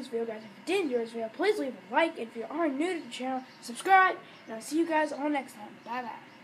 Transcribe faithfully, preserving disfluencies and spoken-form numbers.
video, guys. If you did enjoy this video, please leave a like. And if you are new to the channel, subscribe. And I'll see you guys all next time. Bye bye.